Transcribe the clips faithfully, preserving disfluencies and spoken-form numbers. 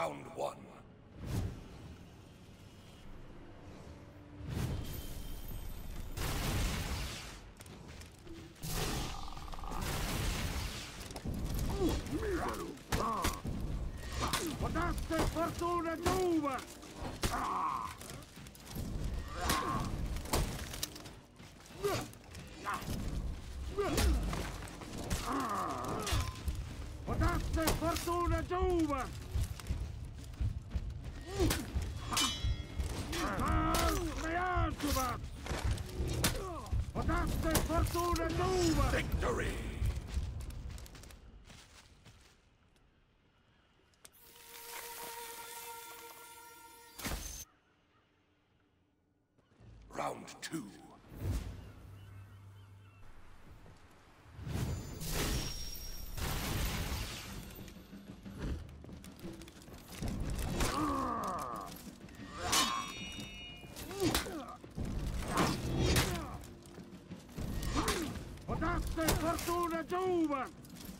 Round one. Misero! Potasse fortuna giuva! Potasse fortuna giuva! Potasse fortuna giuva! Victory! Round two. Potasse fortuna giuva!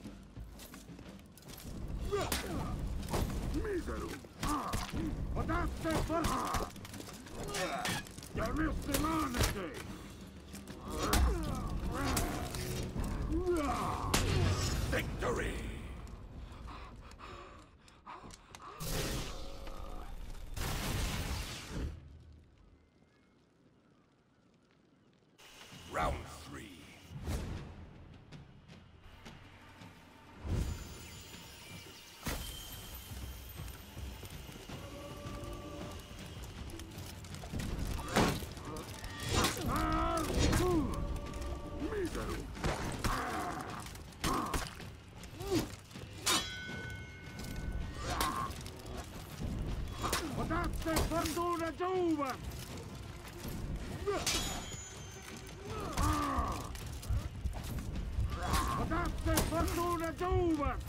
Misero! Potasse fortuna! Chiamiste manete! Victory! Round three. Misero! Potasse fortuna giuva! Potasse fortuna giuva!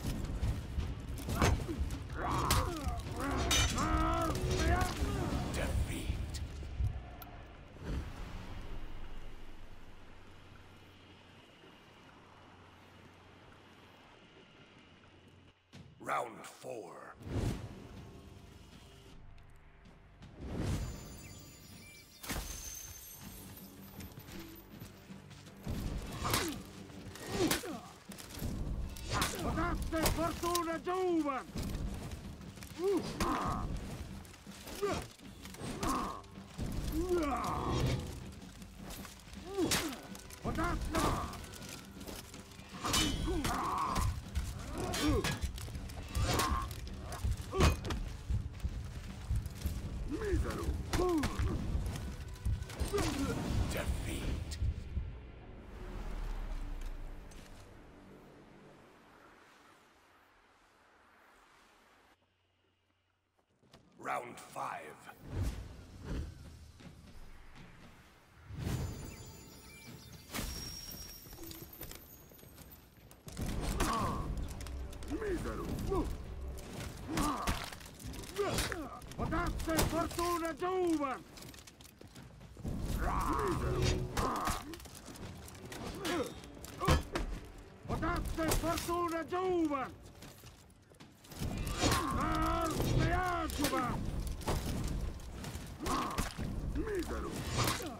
Defeat. Round four. Potasse fortuna giuva! Potasse! Misero! Defeat. Round five. Misero! Potasse fortuna giuva! Misero! Potasse fortuna giuva! Misero!